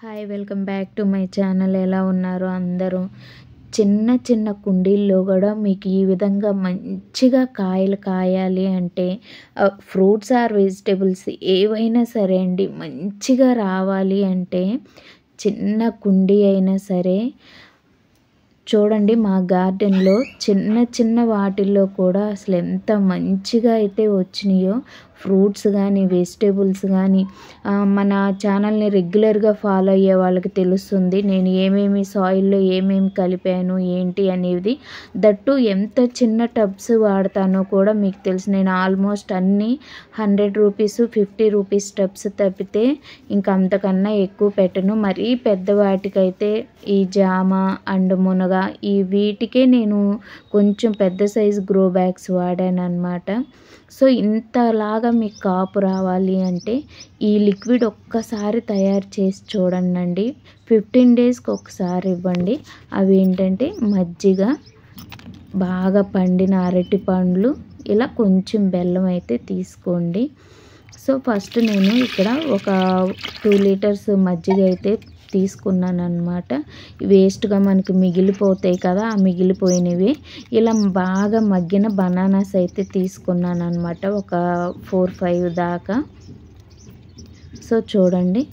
Hi welcome back to my channel. ఎలా ఉన్నారు అందరూ? చిన్న చిన్న కుండీల్లో కూడా మీకు ఈ విధంగా మంచిగా కాయలు కాయాలి అంటే ఫ్రూట్స్ ఆర్ వెజిటేబుల్స్ ఏవైనా సరే అండి, మంచిగా రావాలి అంటే చిన్న కుండీ అయినా సరే చూడండి. మా గార్డెన్లో చిన్న చిన్న వాటిల్లో కూడా అసలు ఎంత మంచిగా అయితే వచ్చినాయో. ఫ్రూట్స్ కానీ వెజిటేబుల్స్ కానీ మన ఛానల్ని రెగ్యులర్గా ఫాలో అయ్యే వాళ్ళకి తెలుస్తుంది నేను ఏమేమి సాయిల్లో ఏమేమి కలిపాను ఏంటి అనేది. దట్టు ఎంత చిన్న టబ్స్ వాడతానో కూడా మీకు తెలుసు. నేను ఆల్మోస్ట్ అన్నీ 100 రూపీస్ 50 రూపీస్ టబ్స్ తప్పితే ఇంకా అంతకన్నా ఎక్కువ పెట్టను. మరీ పెద్ద వాటికైతే ఈ జామ అండ్ మునగ ఈ వీటికే నేను కొంచెం పెద్ద సైజు గ్రో బ్యాగ్స్ వాడాను అన్నమాట. సో ఇంతలాగా మీకు కాపు రావాలి అంటే ఈ లిక్విడ్ ఒక్కసారి తయారు చేసి చూడండి. 15 డేస్కి ఒకసారి ఇవ్వండి. అవి ఏంటంటే మజ్జిగ, బాగా పండిన అరటి పండ్లు, ఇలా కొంచెం బెల్లం అయితే తీసుకోండి. సో ఫస్ట్ నేను ఇక్కడ ఒక 2 లీటర్స్ మజ్జిగ అయితే తీసుకున్నాను అన్నమాట. వేస్ట్గా మనకి మిగిలిపోతాయి కదా, ఆ మిగిలిపోయినవి ఇలా బాగా మగ్గిన బనానాస్ అయితే తీసుకున్నాను అన్నమాట, ఒక 4-5 దాకా. సో చూడండి,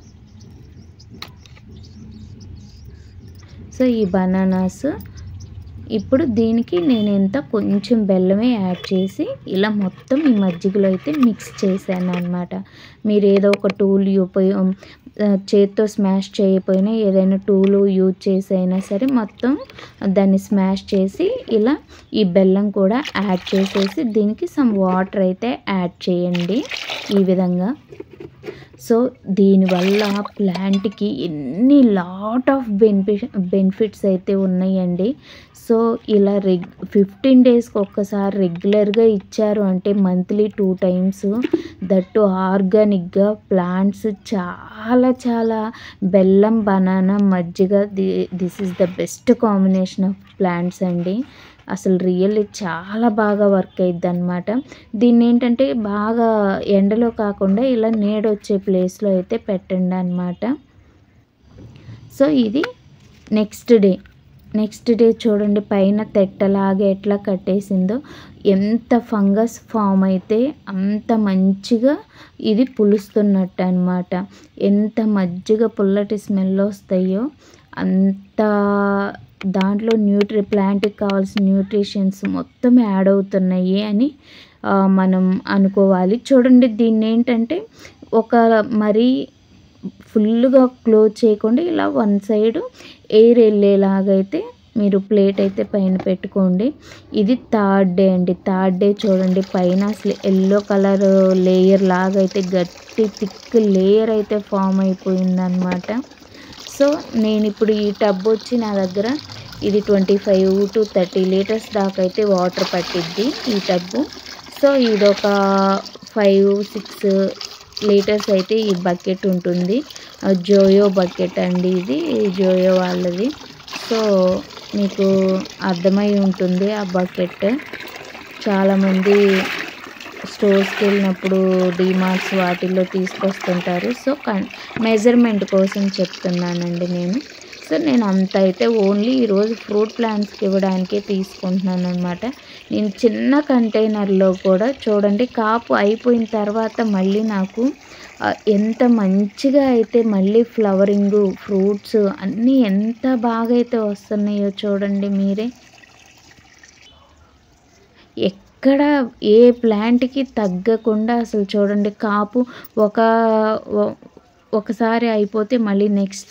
సో ఈ బనానాస్ ఇప్పుడు దీనికి నేను కొంచెం బెల్లమే యాడ్ చేసి ఇలా మొత్తం ఈ మజ్జిగలో అయితే మిక్స్ చేశాను అన్నమాట. మీరు ఏదో ఒక టూల్ చేత్తో స్మాష్ చేయకపోయినా ఏదైనా టూల్ యూజ్ చేసి అయినా సరే మొత్తం దాన్ని స్మాష్ చేసి ఇలా ఈ బెల్లం కూడా యాడ్ చేసేసి దీనికి సమ్ వాటర్ అయితే యాడ్ చేయండి ఈ విధంగా. సో దీనివల్ల ప్లాంట్కి ఎన్ని లాట్ ఆఫ్ బెనిఫిట్స్ అయితే ఉన్నాయండి. సో ఇలా 15 డేస్కి ఒక్కసారి రెగ్యులర్గా ఇచ్చారు అంటే మంత్లీ 2 టైమ్స్, దట్టు ఆర్గానిక్గా ప్లాంట్స్ చాలా చాలా బెల్లం, బనానా, మజ్జిగ, this is the best combination of plants అండి. అసలు రియల్లీ చాలా బాగా వర్క్ అయ్యిద్ది అనమాట. దీన్ని ఏంటంటే బాగా ఎండలో కాకుండా ఇలా నీడొచ్చే ప్లేస్లో అయితే పెట్టండి అనమాట. సో ఇది నెక్స్ట్ డే చూడండి, పైన తెట్టలాగా ఎట్లా కట్టేసిందో, ఎంత ఫంగస్ ఫామ్ అయితే అంత మంచిగా ఇది పులుస్తున్నట్టు అనమాట. ఎంత మజ్జిగ పుల్లటి స్మెల్ వస్తాయో అంత దాంట్లో ప్లాంట్కి కావాల్సిన న్యూట్రిషన్స్ మొత్తం యాడ్ అవుతున్నాయి అని మనం అనుకోవాలి. చూడండి, దీన్ని ఏంటంటే ఒక మరీ ఫుల్గా క్లోజ్ చేయకుండా ఇలా వన్ సైడ్ ఎయిర్ వెళ్ళేలాగైతే మీరు ప్లేట్ అయితే పైన పెట్టుకోండి. ఇది థర్డ్ డే అండి. థర్డ్ డే చూడండి, పైన అసలు ఎల్లో కలర్ లేయర్ లాగా అయితే గట్టి థిక్ లేయర్ అయితే ఫామ్ అయిపోయిందనమాట. సో నేను ఇప్పుడు ఈ టబ్ వచ్చి నా దగ్గర ఇది 25 to 30 లీటర్స్ దాకా అయితే వాటర్ పట్టిద్ది ఈ టబ్బు. సో ఇదొక 5-6 లీటర్స్ అయితే ఈ బకెట్ ఉంటుంది. జోయో బకెట్ అండి, ఇది జోయో వాళ్ళది. సో మీకు అర్థమై ఉంటుంది ఆ బకెట్. చాలామంది స్టోర్స్కి వెళ్ళినప్పుడు డిమార్ట్స్ వాటిల్లో తీసుకొస్తుంటారు. సో మెజర్మెంట్ కోసం చెప్తున్నానండి నేను. సో నేను అంత అయితే ఓన్లీ ఈరోజు ఫ్రూట్ ప్లాంట్స్కి ఇవ్వడానికే తీసుకుంటున్నాను అనమాట. నేను చిన్న కంటైనర్లో కూడా చూడండి, కాపు అయిపోయిన తర్వాత మళ్ళీ నాకు ఎంత మంచిగా అయితే మళ్ళీ ఫ్లవరింగ్, ఫ్రూట్స్ అన్నీ ఎంత బాగా అయితే వస్తున్నాయో చూడండి మీరే. ఎక్కడ ఏ ప్లాంట్కి తగ్గకుండా అసలు చూడండి, కాపు ఒకసారి అయిపోతే మళ్ళీ నెక్స్ట్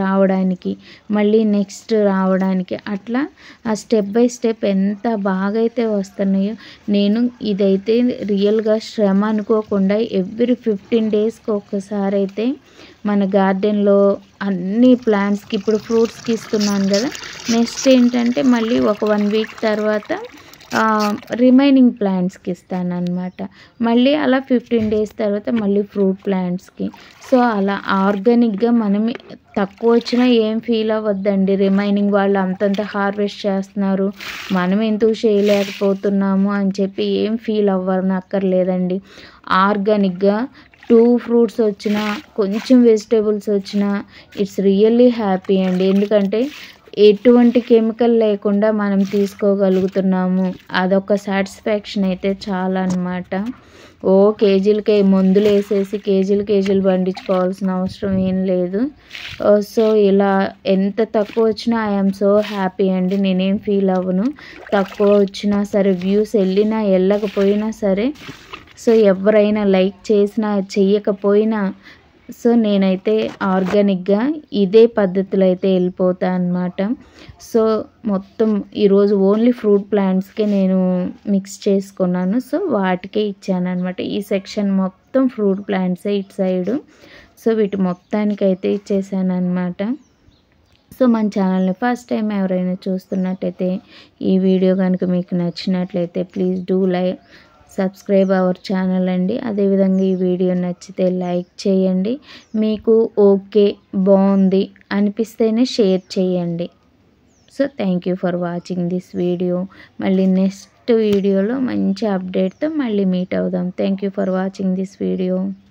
రావడానికి అట్లా స్టెప్ బై స్టెప్ ఎంత బాగా అయితే వస్తున్నాయో. నేను ఇదైతే రియల్గా శ్రమ అనుకోకుండా ఎవ్రీ 15 డేస్కి ఒక్కసారి అయితే మన గార్డెన్లో అన్ని ప్లాంట్స్కి, ఇప్పుడు ఫ్రూట్స్కి ఇస్తున్నాను కదా, నెక్స్ట్ ఏంటంటే మళ్ళీ ఒక 1 వీక్ తర్వాత రిమైనింగ్ ప్లాంట్స్కి ఇస్తాను అనమాట. మళ్ళీ అలా 15 డేస్ తర్వాత మళ్ళీ ఫ్రూట్ ప్లాంట్స్కి. సో అలా ఆర్గానిక్గా మనం తక్కువ వచ్చినా ఏం ఫీల్ అవ్వద్దండి. రిమైనింగ్ వాళ్ళు అంతంత హార్వెస్ట్ చేస్తున్నారు, మనం ఎందుకు చేయలేకపోతున్నాము అని చెప్పి ఏం ఫీల్ అవ్వనక్కర్లేదండి. ఆర్గానిక్గా 2 ఫ్రూట్స్ వచ్చినా, కొంచెం వెజిటేబుల్స్ వచ్చినా ఇట్స్ రియల్లీ హ్యాపీ అండి. ఎందుకంటే ఎటువంటి కెమికల్ లేకుండా మనం తీసుకోగలుగుతున్నాము. అదొక సాటిస్ఫాక్షన్ అయితే చాలా అనమాట. కేజీలకే మందులు వేసేసి కేజీలు పండించుకోవాల్సిన అవసరం ఏం లేదు. సో ఇలా ఎంత తక్కువ వచ్చినా ఐఎమ్ సో హ్యాపీ అండి. నేనేం ఫీల్ అవ్వను. తక్కువ వచ్చినా సరే, వ్యూస్ వెళ్ళినా వెళ్ళకపోయినా సరే, సో ఎవరైనా లైక్ చేసినా చెయ్యకపోయినా, సో నేనైతే ఆర్గానిక్గా ఇదే పద్ధతిలో అయితే వెళ్ళిపోతా అన్నమాట. సో మొత్తం ఈరోజు ఓన్లీ ఫ్రూట్ ప్లాంట్స్కే నేను మిక్స్ చేసుకున్నాను. సో వాటికే ఇచ్చాను అనమాట. ఈ సెక్షన్ మొత్తం ఫ్రూట్ ప్లాంట్సే ఇటు సైడు. సో వీటి మొత్తానికైతే ఇచ్చేసాను అనమాట. సో మన ఛానల్ని ఫస్ట్ టైం ఎవరైనా చూస్తున్నట్టయితే, ఈ వీడియో కనుక మీకు నచ్చినట్లయితే please do subscribe our channel అండి. అదేవిధంగా ఈ వీడియో నచ్చితే లైక్ చేయండి. మీకు ఓకే బాగుంది అనిపిస్తేనే షేర్ చేయండి. So thank you for watching this video. మళ్ళీ నెక్స్ట్ వీడియోలో మంచి అప్డేట్తో మళ్ళీ మీట్ అవుదాం. Thank you for watching this video.